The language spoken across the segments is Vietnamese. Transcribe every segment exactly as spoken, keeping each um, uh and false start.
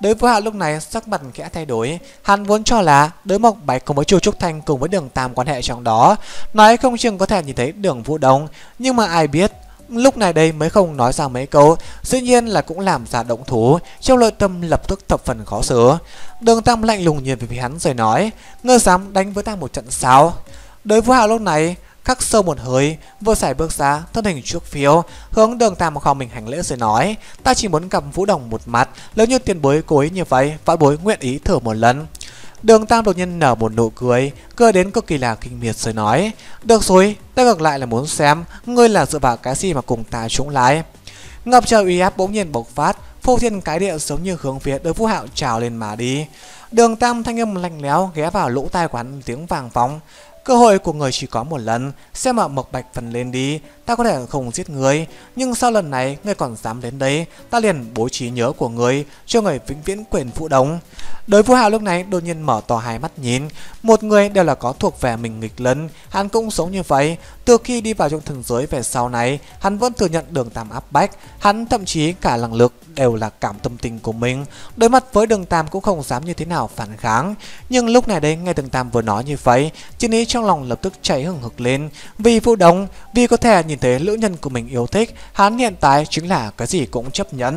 Đối với Hạo lúc này sắc mặt khẽ thay đổi, hắn vốn cho là Đới Mộc Bạch cùng với Chu Trúc Thanh cùng với Đường Tam quan hệ trong đó, nói không chừng có thể nhìn thấy Đường Vũ Đông, nhưng mà ai biết lúc này đây mới không nói ra mấy câu, dĩ nhiên là cũng làm ra động thủ, trong nội tâm lập tức thập phần khó xử. Đường Tam lạnh lùng nhìn về phía hắn rồi nói: "Ngươi dám đánh với ta một trận sao?" Đối với Hạo lúc này khắc sâu một hơi, vừa xài bước ra, thân hình trước phiêu, hướng Đường Tam kho mình hành lễ rồi nói: "Ta chỉ muốn gặp Vũ Đồng một mặt, nếu như tiền bối cố ý như vậy, vãn bối nguyện ý thử một lần." Đường Tam đột nhiên nở một nụ cười, cười đến cực kỳ là kinh miệt rồi nói: "Được rồi, ta ngược lại là muốn xem ngươi là dựa vào cái gì mà cùng ta chống lại." Ngập trời uy áp bỗng nhiên bộc phát, phô thiên cái địa giống như hướng phía Đối Vũ Hạo trào lên mà đi. Đường Tam thanh âm lạnh lẽo ghé vào lỗ tai của hắn, tiếng vàng phóng: "Cơ hội của người chỉ có một lần, xem mà Mộc Bạch phần lên đi, ta có thể không giết người, nhưng sau lần này ngươi còn dám đến đây, ta liền bố trí nhớ của người cho người vĩnh viễn quên Vũ Đông." Đối Vũ Hạo lúc này đột nhiên mở to hai mắt nhìn, một người đều là có thuộc về mình nghịch lân, hắn cũng sống như vậy. Từ khi đi vào trong thần giới về sau này, hắn vẫn thừa nhận Đường Tam áp bách, hắn thậm chí cả năng lực đều là cảm tâm tình của mình, đối mặt với Đường Tam cũng không dám như thế nào phản kháng. Nhưng lúc này đây nghe Đường Tam vừa nói như vậy, chiến ý trong lòng lập tức cháy hừng hực lên. Vì Vũ Đông, vì có thể nhìn thấy nữ nhân của mình yêu thích, hắn hiện tại chính là cái gì cũng chấp nhận.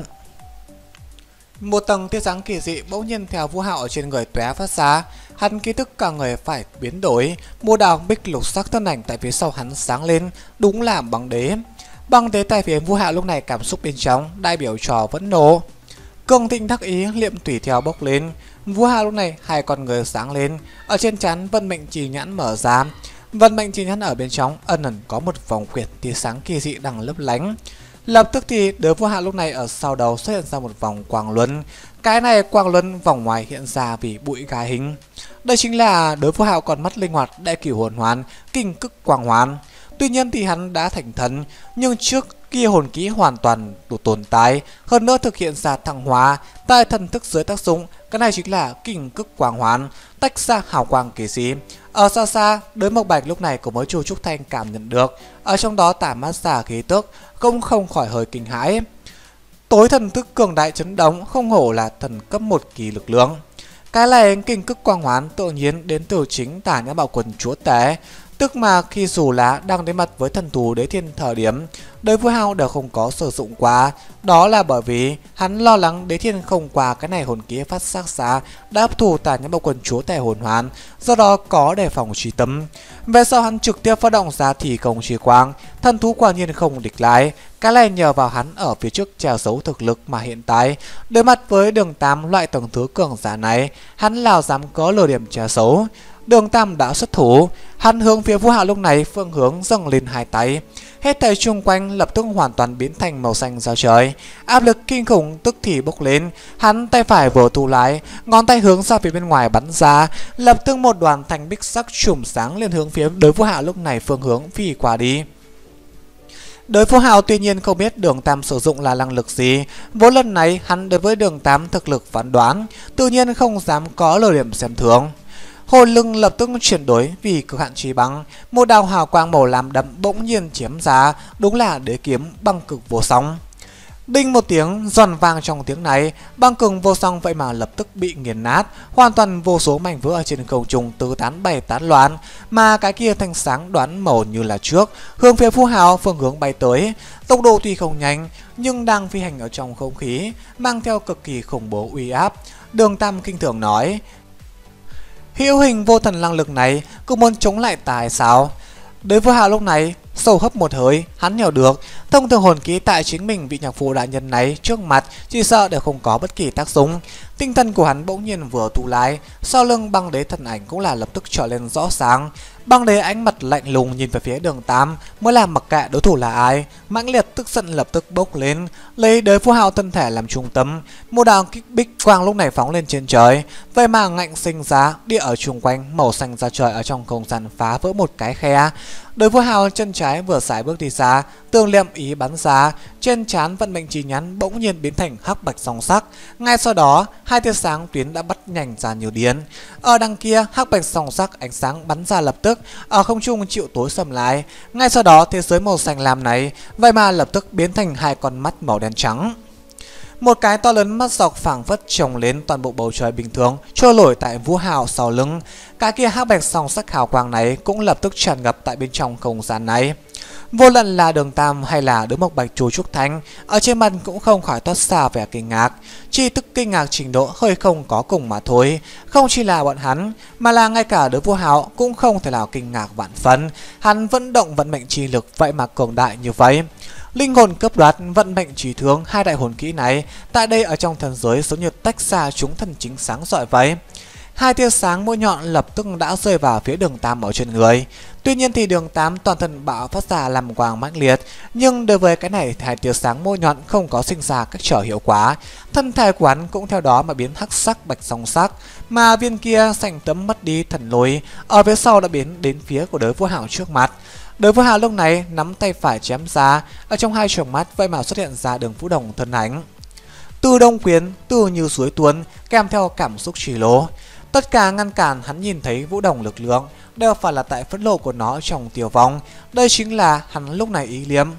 Một tầng tia sáng kỳ dị bỗng nhiên theo Vũ Hạo ở trên người tóe phát ra, hắn ký thức cả người phải biến đổi, một đạo bích lục sắc thân ảnh tại phía sau hắn sáng lên, đúng là băng đế. Băng đế tại phía Vũ Hạo lúc này cảm xúc bên trong đại biểu trò vẫn nổ, cường thịnh đắc ý, liệm tùy theo bốc lên. Vũ Hạo lúc này hai con người sáng lên, ở trên trán vận mệnh trì nhãn mở ra, vận mệnh trì nhãn ở bên trong ẩn ẩn có một vòng quyệt tia sáng kỳ dị đang lấp lánh. Lập tức thì Đới Vũ Hạo lúc này ở sau đầu xuất hiện ra một vòng quang luân. Cái này quang luân vòng ngoài hiện ra vì bụi gai hình. Đây chính là Đới Vũ Hạo còn mắt linh hoạt đại cửu hồn hoàn, kinh cực quang hoàn. Tuy nhiên thì hắn đã thành thần, nhưng trước kia hồn kỹ hoàn toàn đủ tồn tại, hơn nữa thực hiện ra thăng hóa tại thần thức dưới tác dụng. Cái này chính là kinh cực quang hoàn, tách ra hào quang kỳ dị. Ở xa xa, Đới Mộc Bạch lúc này cũng mới Chu Trúc Thanh cảm nhận được, ở trong đó tản mát ra khí tức, cũng không khỏi hơi kinh hãi. Tối thần thức cường đại chấn động, không hổ là thần cấp một kỳ lực lượng. Cái này kinh cực quang hoàn tự nhiên đến từ chính Tả Nhã Bảo Quần chúa tể, tức mà khi dù là đang đối mặt với thần thú Đế Thiên thời điểm, Đới Vũ Hạo đều không có sử dụng qua. Đó là bởi vì hắn lo lắng Đế Thiên không qua cái này hồn kỹ phát sắc xa đã hấp thụ Tả Nhã Bảo Quần chúa tể hồn hoàn, do đó có đề phòng truy tâm. Về sau hắn trực tiếp phát động ra thì công chi quang, thần thú quả nhiên không địch lại. Cái này nhờ vào hắn ở phía trước che giấu thực lực mà hiện tại đối mặt với Đường Tam loại tầng thứ cường giả này, hắn nào dám có lừa điểm che giấu. Đường Tam đã xuất thủ, hắn hướng phía Vũ Hạo lúc này phương hướng dâng lên hai tay, hết thảy xung quanh lập tức hoàn toàn biến thành màu xanh da trời, áp lực kinh khủng tức thì bốc lên. Hắn tay phải vừa thu lại, ngón tay hướng ra phía bên ngoài bắn ra, lập tức một đoàn thanh bích sắc chùm sáng lên hướng phía Đới Vũ Hạo lúc này phương hướng phi qua đi. Đới Vũ Hạo tuy nhiên không biết Đường Tam sử dụng là năng lực gì, vốn lần này hắn đối với Đường Tam thực lực phán đoán, tự nhiên không dám có lời điểm xem thường. Hồn lưng lập tức chuyển đổi vì cực hạn trí băng, một đạo hào quang màu lam đậm bỗng nhiên chiếm ra, đúng là đế kiếm băng cực vô song. Đinh một tiếng giòn vang, trong tiếng này băng cường vô song vậy mà lập tức bị nghiền nát, hoàn toàn vô số mảnh vỡ ở trên không trung tứ tán bay tán loạn. Mà cái kia thanh sáng đoán màu như là trước, hướng phía Vũ Hạo phương hướng bay tới, tốc độ tuy không nhanh nhưng đang phi hành ở trong không khí, mang theo cực kỳ khủng bố uy áp. Đường Tam kinh thường nói: hữu hình vô thần năng lực này cũng muốn chống lại tài sao? Đối với Hạo lúc này sâu hấp một hơi, hắn hiểu được thông thường hồn ký tại chính mình vị nhạc phụ đại nhân này trước mặt chỉ sợ đều không có bất kỳ tác dụng. Tinh thần của hắn bỗng nhiên vừa tụ lại, sau lưng băng đế thần ảnh cũng là lập tức trở lên rõ sáng. Băng đế ánh mặt lạnh lùng nhìn về phía Đường Tam, mới làm mặc kệ đối thủ là ai, mãnh liệt tức giận lập tức bốc lên, lấy Đới Vũ Hạo thân thể làm trung tâm, một đạo kích bích quang lúc này phóng lên trên trời, vậy mà ngạnh sinh ra địa ở chung quanh màu xanh da trời ở trong không gian phá vỡ một cái khe. Đới Vũ Hạo chân trái vừa sải bước đi xa, tương liệm ý bắn ra, trên trán vận mệnh chỉ nhắn bỗng nhiên biến thành hắc bạch song sắc. Ngay sau đó hai tia sáng tuyến đã bắt nhanh ra nhiều điên. Ở đằng kia hắc bạch song sắc ánh sáng bắn ra lập tức ở không trung chịu tối sầm lại. Ngay sau đó thế giới màu xanh lam này vậy mà lập tức biến thành hai con mắt màu đen trắng. Một cái to lớn mắt dọc phảng phất trồng lên toàn bộ bầu trời bình thường trôi nổi tại Vũ Hạo sau lưng. Cái kia hắc bạch song sắc hào quang này cũng lập tức tràn ngập tại bên trong không gian này. Vô luận là Đường Tam hay là Đứa Mộc Bạch Chu Trúc Thanh, ở trên mặt cũng không khỏi toát ra vẻ kinh ngạc, chỉ tức kinh ngạc trình độ hơi không có cùng mà thôi. Không chỉ là bọn hắn, mà là ngay cả Đứa Vô Hạo cũng không thể nào kinh ngạc vạn phần. Hắn vẫn động vận mệnh chi lực vậy mà cường đại như vậy. Linh hồn cấp đoạt, vận mệnh trí thương, hai đại hồn kỹ này tại đây ở trong thần giới giống như tách ra chúng thần chính sáng rọi vậy. Hai tia sáng mũi nhọn lập tức đã rơi vào phía Đường Tam ở trên người. Tuy nhiên thì Đường Tam toàn thân bạo phát ra làm quang mãnh liệt, nhưng đối với cái này thì hai tia sáng mũi nhọn không có sinh ra cách trở hiệu quả. Thân thể của hắn cũng theo đó mà biến hắc sắc bạch song sắc, mà viên kia xanh tấm mất đi thần lôi ở phía sau đã biến đến phía của Đới Vô Hạo trước mặt. Đới Vô Hạo lúc này nắm tay phải chém ra, ở trong hai tròng mắt vậy mà xuất hiện ra Đường Vũ Đồng thân ảnh. Từ đông quyến, từ như suối tuôn, kèm theo cảm xúc trì lố. Tất cả ngăn cản hắn nhìn thấy Vũ Đồng lực lượng đều phải là tại phẫn nộ của nó trong tiêu vong. Đây chính là hắn lúc này ý liếm.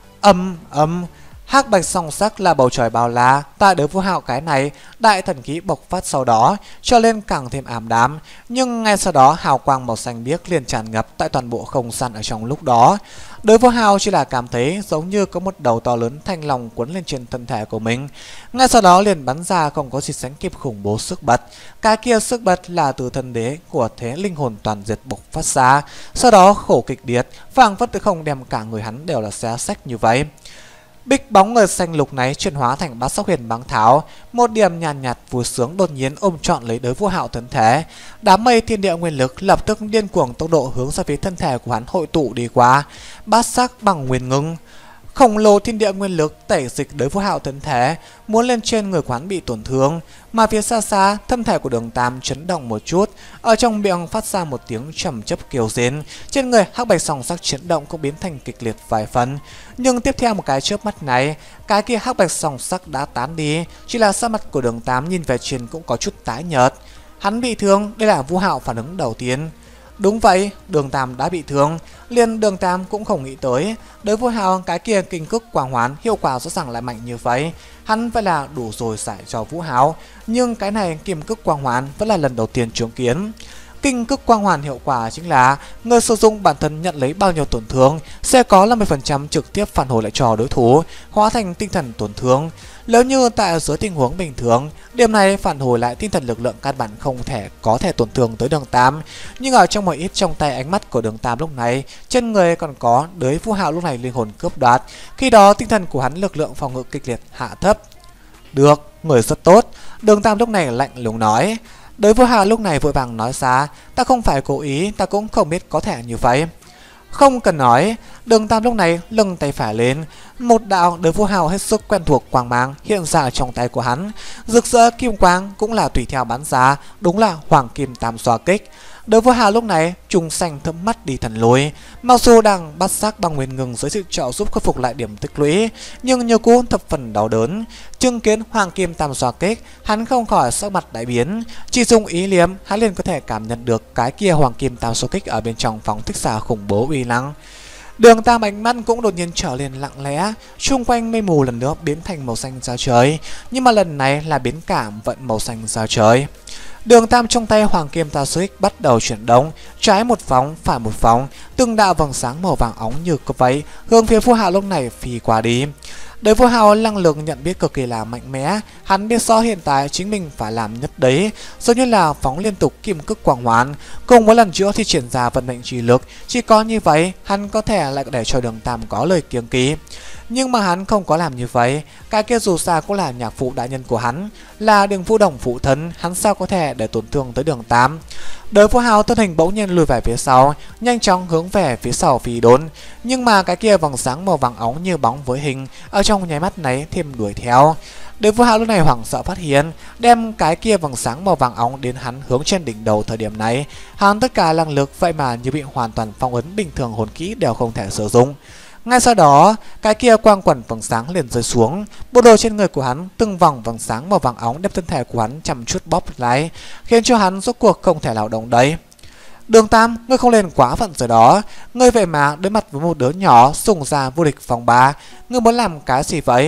Âm âm hắc bạch song sắc là bầu trời bao la. Tại Đới Vô Hạo cái này đại thần khí bộc phát sau đó cho lên càng thêm ảm đạm, nhưng ngay sau đó hào quang màu xanh biếc liền tràn ngập tại toàn bộ không gian ở trong lúc đó. Đới Vô Hạo chỉ là cảm thấy giống như có một đầu to lớn thanh long cuốn lên trên thân thể của mình. Ngay sau đó liền bắn ra không có gì sánh kịp khủng bố sức bật. Cái kia sức bật là từ thân đế của thế linh hồn toàn diệt bộc phát ra. Sau đó khổ kịch điệt, phảng phất từ không đem cả người hắn đều là xé sách như vậy. Bích bóng người xanh lục này chuyển hóa thành bát sắc huyền băng thảo, một điểm nhàn nhạt, nhạt vui sướng đột nhiên ôm trọn lấy Đới Vô Hạo thân thể. Đám mây thiên địa nguyên lực lập tức điên cuồng tốc độ hướng ra phía thân thể của hắn hội tụ đi qua. Bát sắc bằng nguyên ngưng, khổng lồ thiên địa nguyên lực tẩy dịch Đới Vô Hạo thân thể, muốn lên trên người quán bị tổn thương. Mà phía xa xa, thân thể của Đường Tam chấn động một chút, ở trong miệng phát ra một tiếng trầm chấp kêu rên. Trên người hắc bạch song sắc chấn động cũng biến thành kịch liệt vài phần. Nhưng tiếp theo một cái chớp mắt này, cái kia hắc bạch song sắc đã tán đi, chỉ là sắc mặt của Đường Tam nhìn về trên cũng có chút tái nhợt. Hắn bị thương, đây là Vô Hạo phản ứng đầu tiên. Đúng vậy, Đường Tam đã bị thương. Liền Đường Tam cũng không nghĩ tới Đới Vô Hạo cái kia kinh cức quang hoán hiệu quả rõ ràng lại mạnh như vậy. Hắn phải là đủ rồi giải cho Vũ Hạo, nhưng cái này kim cức quang hoán vẫn là lần đầu tiên chứng kiến. Kinh cức quang hoàn hiệu quả chính là người sử dụng bản thân nhận lấy bao nhiêu tổn thương sẽ có năm mươi phần trăm trực tiếp phản hồi lại cho đối thủ, hóa thành tinh thần tổn thương. Nếu như tại dưới tình huống bình thường, điểm này phản hồi lại tinh thần lực lượng căn bản không thể có thể tổn thương tới Đường Tam. Nhưng ở trong một ít trong tay ánh mắt của Đường Tam lúc này, trên người còn có Đới Vô Hạo lúc này linh hồn cướp đoạt. Khi đó tinh thần của hắn lực lượng phòng ngự kịch liệt hạ thấp. Được, người rất tốt. Đường Tam lúc này lạnh lùng nói. Đới Vô Hạo lúc này vội vàng nói ra, ta không phải cố ý, ta cũng không biết có thể như vậy. Không cần nói, Đường Tam lúc này lưng tay phải lên, một đạo Đới Vô Hạo hết sức quen thuộc quang mang hiện ra trong tay của hắn, rực rỡ kim quang cũng là tùy theo bắn ra, đúng là hoàng kim tam xoa kích. Đới Vô Hạo lúc này trùng xanh thấm mắt đi thần lối, mặc dù đang bắt xác bằng nguyên ngừng dưới sự trợ giúp khôi phục lại điểm tích lũy, nhưng như cũ thập phần đau đớn. Chứng kiến hoàng kim tam xoa kích, hắn không khỏi sắc mặt đại biến, chỉ dùng ý liếm hắn liền có thể cảm nhận được cái kia hoàng kim tam xoa kích ở bên trong phóng thích ra khủng bố uy năng. Đường Tam ánh mắt cũng đột nhiên trở lên lặng lẽ, xung quanh mây mù lần nữa biến thành màu xanh da trời, nhưng mà lần này là biến cảm vận màu xanh da trời. Đường Tam trong tay hoàng kim tam xoa kích bắt đầu chuyển động, trái một vòng, phải một vòng, từng đạo vầng sáng màu vàng óng như có váy hướng phía Vô Hạo lúc này phi qua đi. Đới Vô Hạo năng lực nhận biết cực kỳ là mạnh mẽ, hắn biết rõ hiện tại chính mình phải làm nhất đấy, giống như là phóng liên tục kim cức quang hoán, cùng với lần chữa thì triển ra vận mệnh trì lực, chỉ có như vậy hắn có thể lại để cho Đường Tam có lời kiêng kỵ. Nhưng mà hắn không có làm như vậy, cái kia dù sao cũng là nhạc phụ đại nhân của hắn, là Đường Vũ Đồng phụ thân, hắn sao có thể để tổn thương tới Đường Tam. Đới Vô Hạo thân hình bỗng nhiên lùi về phía sau, nhanh chóng hướng về phía sau phi đốn, nhưng mà cái kia vầng sáng màu vàng óng như bóng với hình ở trong nháy mắt này thêm đuổi theo. Đới Vô Hạo lúc này hoảng sợ phát hiện, đem cái kia vầng sáng màu vàng óng đến hắn hướng trên đỉnh đầu. Thời điểm này, hắn tất cả năng lực vậy mà như bị hoàn toàn phong ấn, bình thường hồn kỹ đều không thể sử dụng. Ngay sau đó, cái kia quang quẩn vầng sáng liền rơi xuống, bộ đồ trên người của hắn từng vòng vầng sáng màu vàng óng đem thân thể của hắn chăm chút bóp lại, khiến cho hắn rốt cuộc không thể nào động đậy. Đường Tam, ngươi không lên quá phận rồi đó, ngươi vậy mà đối mặt với một đứa nhỏ sùng ra vô địch vòng ba, ngươi muốn làm cái gì vậy?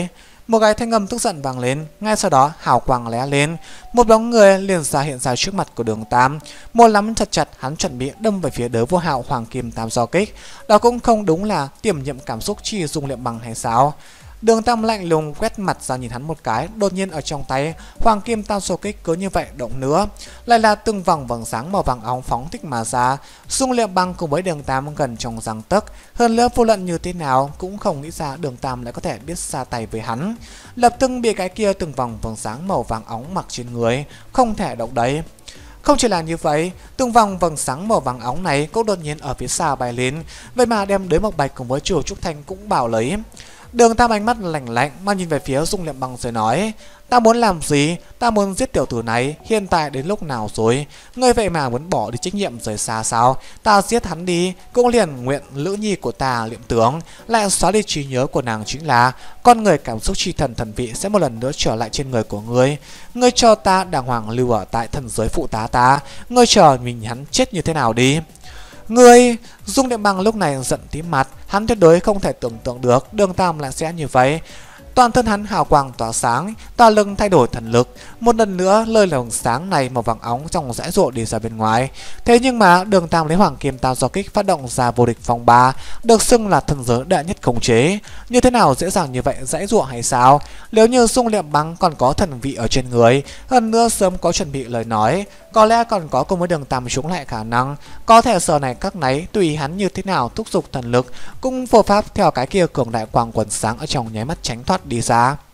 Một cái thanh âm tức giận vang lên, ngay sau đó hào quang lóe lên, một bóng người liền ra hiện ra trước mặt của Đường Tam. Một nắm chặt chặt, hắn chuẩn bị đâm về phía Đới Vô Hạo Hoàng Kim Tam Do Kích. Đó cũng không đúng là tiềm nhiệm cảm xúc chỉ dùng liệm bằng hay sao? Đường Tam lạnh lùng quét mặt ra nhìn hắn một cái, đột nhiên ở trong tay Hoàng Kim Tam Do Kích cứ như vậy động nữa, lại là từng vòng vầng sáng màu vàng óng phóng thích mà ra. Dung Liệm Băng cùng với Đường Tam gần trong răng tấc, hơn nữa vô luận như thế nào cũng không nghĩ ra Đường Tam lại có thể biết ra tay với hắn. Lập tức bị cái kia từng vòng vầng sáng màu vàng óng mặc trên người, không thể động đậy. Không chỉ là như vậy, từng vòng vầng sáng màu vàng óng này cũng đột nhiên ở phía xa bay lên, vậy mà đem Đới Mộc Bạch cùng với Triều Trúc Thanh cũng bảo lấy. Đường Tam ánh mắt lạnh lạnh mà nhìn về phía Dung Liệm Băng rồi nói: ta muốn làm gì? Ta muốn giết tiểu tử này, hiện tại đến lúc nào rồi? Ngươi vậy mà muốn bỏ đi trách nhiệm rời xa sao? Ta giết hắn đi, cũng liền nguyện lữ nhi của ta Liệm Tướng lại xóa đi trí nhớ của nàng, chính là con người cảm xúc chi thần thần vị sẽ một lần nữa trở lại trên người của ngươi. Ngươi cho ta đàng hoàng lưu ở tại thần giới phụ tá ta, ngươi chờ mình hắn chết như thế nào đi. Ngươi! Dung Liệm Băng lúc này giận tím mặt, hắn tuyệt đối không thể tưởng tượng được Đường Tam lại sẽ như vậy. Toàn thân hắn hào quang tỏa sáng, tà lưng thay đổi thần lực, một lần nữa lơi lồng sáng này màu vàng óng trong rẽ rộ đi ra bên ngoài. Thế nhưng mà Đường Tam lấy Hoàng Kim Tam Do Kích phát động ra vô địch vòng ba, được xưng là thần giới đệ nhất khống chế. Như thế nào dễ dàng như vậy rẽ rộ hay sao? Nếu như Dung Liệm Băng còn có thần vị ở trên người, hơn nữa sớm có chuẩn bị lời nói, có lẽ còn có cùng với Đường Tam chống lại khả năng. Có thể giờ này các nấy tùy hắn như thế nào thúc giục thần lực, cũng phổ pháp theo cái kia cường đại quang quần sáng ở trong nháy mắt tránh thoát đi ra.